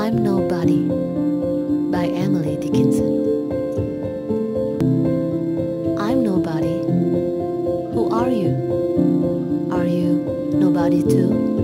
I'm Nobody by Dickinson. I'm nobody. Who are you? Are you nobody too?